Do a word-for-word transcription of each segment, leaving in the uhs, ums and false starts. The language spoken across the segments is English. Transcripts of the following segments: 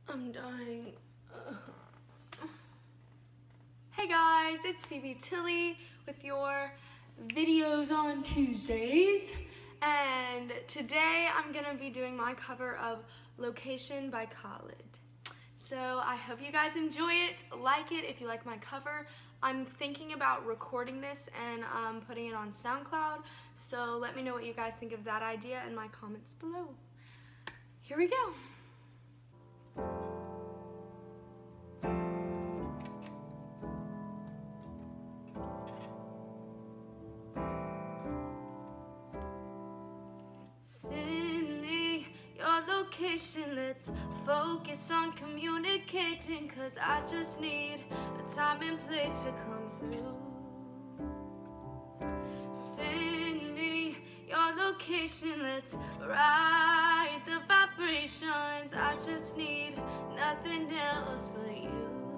I'm dying. Ugh. Hey guys, it's Phoebe Tilly with your videos on Tuesdays, and today I'm gonna be doing my cover of Location by Khalid. So I hope you guys enjoy it, like it if you like my cover. I'm thinking about recording this and um, putting it on SoundCloud, so let me know what you guys think of that idea in my comments below. Here we go. Send me your location, let's focus on communicating, cause I just need a time and place to come through. Send me your location, let's ride the vibrations. I just need nothing else but you.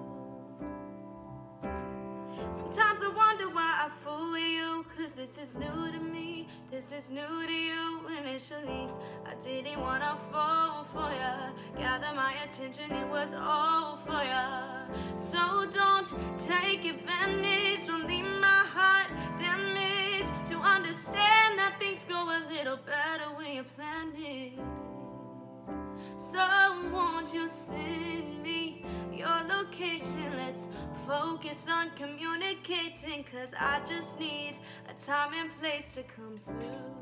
Sometimes I wonder why I fool with you, cause this is new to me, this is new to you. Initially, I didn't wanna fall for ya, gather my attention, it was all for ya. So don't take advantage, don't leave my heart damaged, to understand that things go a little better when you plan it. So won't you send me your location, let's focus on communicating, cause I just need a time and place to come through.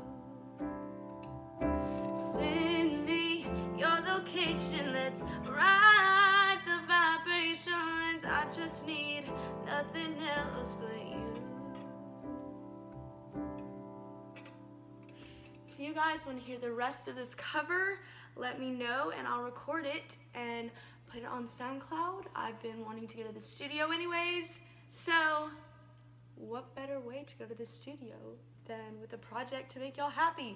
Send me your location, let's ride the vibrations. I just need nothing else but you. If you guys want to hear the rest of this cover, let me know and I'll record it and put it on SoundCloud. I've been wanting to go to the studio anyways, so what better way to go to the studio than with a project to make y'all happy,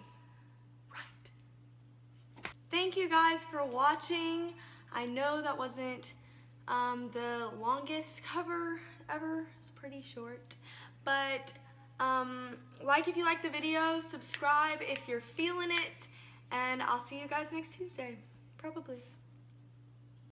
right? Thank you guys for watching. I know that wasn't um, the longest cover ever, it's pretty short, but um, like if you like the video, subscribe if you're feeling it, and I'll see you guys next Tuesday, probably.